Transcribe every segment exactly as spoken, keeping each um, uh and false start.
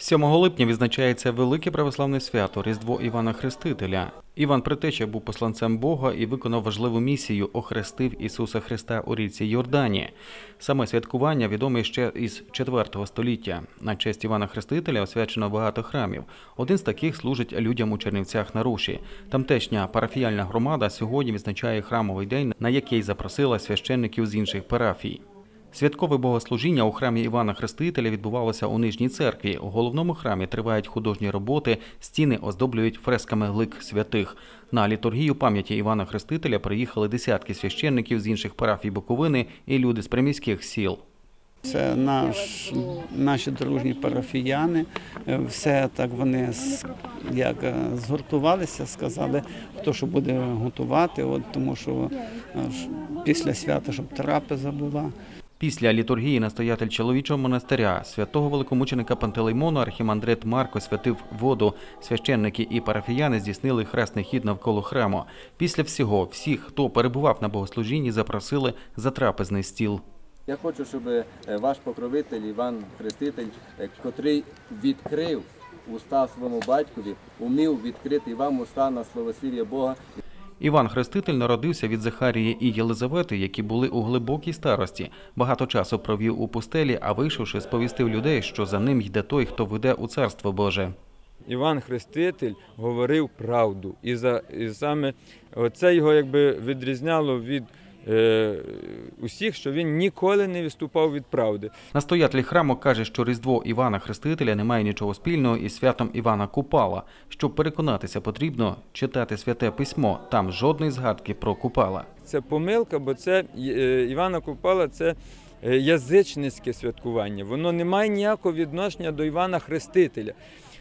сьомого липня відзначається велике православне свято – Різдво Івана Хрестителя. Іван Предтеча був посланцем Бога і виконав важливу місію – охрестив Ісуса Христа у річці Йордані. Саме святкування відоме ще із четвертого століття. На честь Івана Хрестителя освячено багато храмів. Один з таких служить людям у Чернівцях на Руші. Тамтешня парафіяльна громада сьогодні відзначає храмовий день, на який запросила священників з інших парафій. Святкове богослужіння у храмі Івана Хрестителя відбувалося у Нижній церкві. У головному храмі тривають художні роботи, стіни оздоблюють фресками лик святих. На літургію пам'яті Івана Хрестителя приїхали десятки священників з інших парафій Буковини і люди з приміських сіл. Це наш, наші дружні парафіяни, все так вони як згуртувалися, сказали, хто що буде готувати, от, тому що після свята, щоб трапеза була. Після літургії настоятель чоловічого монастиря святого великомученика Пантелеймона архімандрит Марко святив воду. Священники і парафіяни здійснили хресний хід навколо храму. Після всього всіх, хто перебував на богослужінні, запросили за трапезний стіл. Я хочу, щоб ваш покровитель Іван Хреститель, котрий відкрив уста своєму батькові, умів відкрити вам уста на славослів'я Бога. Іван Хреститель народився від Захарії і Єлизавети, які були у глибокій старості. Багато часу провів у пустелі, а вийшовши, сповістив людей, що за ним йде той, хто веде у Царство Боже. Іван Хреститель говорив правду. І, за, і саме це його якби відрізняло від е, усіх, що він ніколи не відступав від правди. Настоятель храму каже, що Різдво Івана Хрестителя не має нічого спільного із святом Івана Купала. Щоб переконатися, потрібно читати Святе Письмо. Там жодної згадки про Купала. Це помилка, бо це Івана Купала – це язичницьке святкування. Воно не має ніякого відношення до Івана Хрестителя.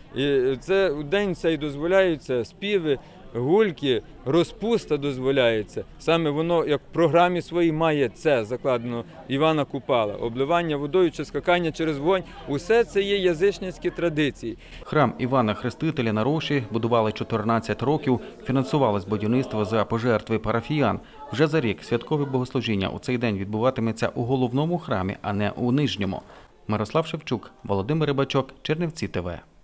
І це у день цей дозволяються співи, гульки, розпуста дозволяється. Саме воно, як в програмі своїй, має це закладено Івана Купала. Обливання водою чи скакання через вогонь – усе це є язичницькі традиції. Храм Івана Хрестителя на Руші будували чотирнадцять років, фінансувалось будівництво за пожертви парафіян. Вже за рік святкове богослужіння у цей день відбуватиметься у головному храмі, а не у нижньому. Мирослав Шевчук, Володимир Рибачок, Чернівці ТВ.